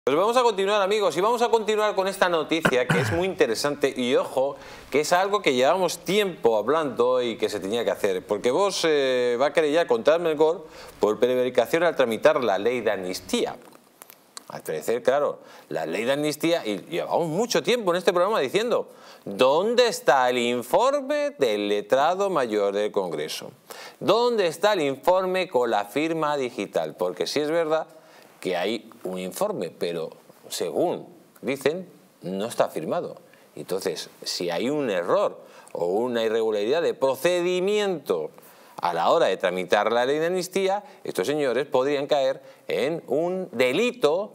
Pues vamos a continuar, amigos, y vamos a continuar con esta noticia que es muy interesante y ojo, que es algo que llevamos tiempo hablando y que se tenía que hacer, porque Vox va a querellar contra Armengol por prevaricación al tramitar la ley de amnistía. Al parecer, claro, la ley de amnistía, y llevamos mucho tiempo en este programa diciendo, ¿dónde está el informe del letrado mayor del Congreso? ¿Dónde está el informe con la firma digital? Porque sí es verdad que hay un informe, pero según dicen, no está firmado. Entonces, si hay un error o una irregularidad de procedimiento a la hora de tramitar la ley de amnistía, estos señores podrían caer en un delito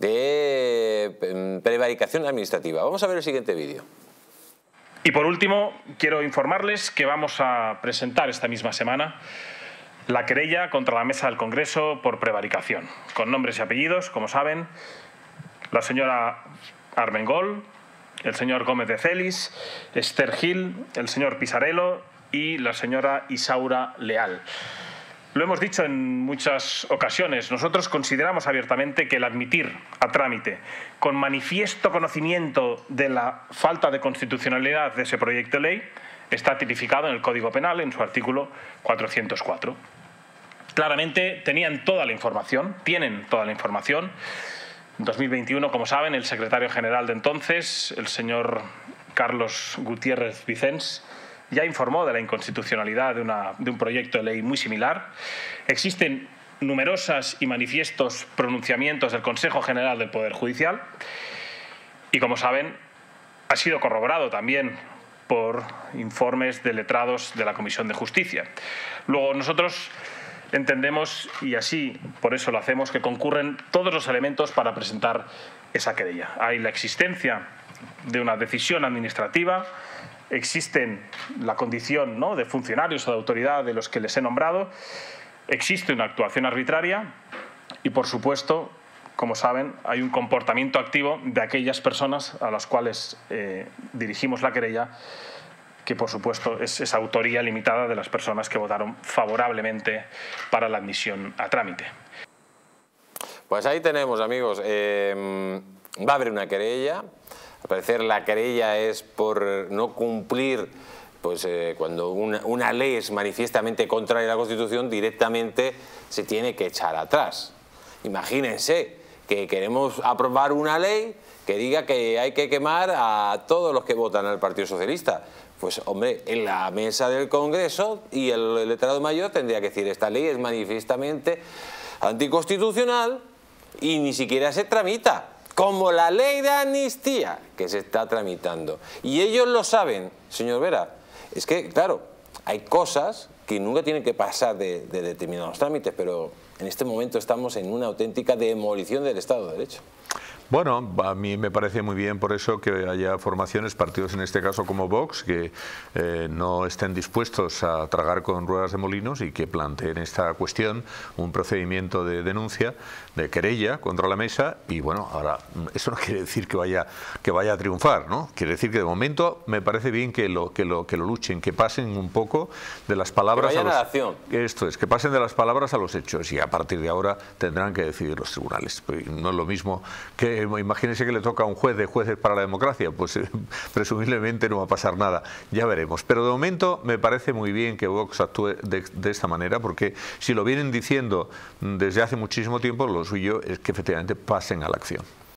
de prevaricación administrativa. Vamos a ver el siguiente vídeo. Y por último, quiero informarles que vamos a presentar esta misma semana la querella contra la Mesa del Congreso por prevaricación, con nombres y apellidos, como saben, la señora Armengol, el señor Gómez de Celis, Esther Gil, el señor Pisarello y la señora Isaura Leal. Lo hemos dicho en muchas ocasiones, nosotros consideramos abiertamente que el admitir a trámite con manifiesto conocimiento de la falta de constitucionalidad de ese proyecto de ley está tipificado en el Código Penal en su artículo 404. Claramente tenían toda la información, tienen toda la información. En 2021, como saben, el secretario general de entonces, el señor Carlos Gutiérrez Vicens, ya informó de la inconstitucionalidad de un proyecto de ley muy similar. Existen numerosas y manifiestos pronunciamientos del Consejo General del Poder Judicial y, como saben, ha sido corroborado también por informes de letrados de la Comisión de Justicia. Luego, nosotros entendemos, y así por eso lo hacemos, que concurren todos los elementos para presentar esa querella. Hay la existencia de una decisión administrativa, existen la condición, ¿no?, de funcionarios o de autoridad de los que les he nombrado, existe una actuación arbitraria y, por supuesto, como saben, hay un comportamiento activo de aquellas personas a las cuales dirigimos la querella, que por supuesto es esa autoría limitada de las personas que votaron favorablemente para la admisión a trámite. Pues ahí tenemos, amigos, va a haber una querella. Al parecer la querella es por no cumplir, pues cuando una ley es manifiestamente contraria a la Constitución, directamente se tiene que echar atrás. Imagínense que queremos aprobar una ley que diga que hay que quemar a todos los que votan al Partido Socialista. Pues hombre, en la mesa del Congreso y el letrado mayor tendría que decir, esta ley es manifiestamente anticonstitucional y ni siquiera se tramita, como la ley de amnistía que se está tramitando. Y ellos lo saben, señor Vera. Es que, claro, hay cosas que nunca tienen que pasar de determinados trámites, pero en este momento estamos en una auténtica demolición del Estado de Derecho. Bueno, a mí me parece muy bien por eso que haya formaciones, partidos en este caso como Vox, que no estén dispuestos a tragar con ruedas de molinos y que planteen esta cuestión, un procedimiento de denuncia, de querella contra la mesa. Y bueno, ahora, eso no quiere decir que vaya a triunfar, ¿no? Quiere decir que de momento me parece bien que lo luchen, que pasen un poco de las palabras que vayan a la acción. Esto es, que pasen de las palabras a los hechos, y a partir de ahora tendrán que decidir los tribunales. No es lo mismo que imagínense que le toca a un juez de jueces para la democracia, pues presumiblemente no va a pasar nada, ya veremos. Pero de momento me parece muy bien que Vox actúe de esta manera, porque si lo vienen diciendo desde hace muchísimo tiempo, lo suyo es que efectivamente pasen a la acción.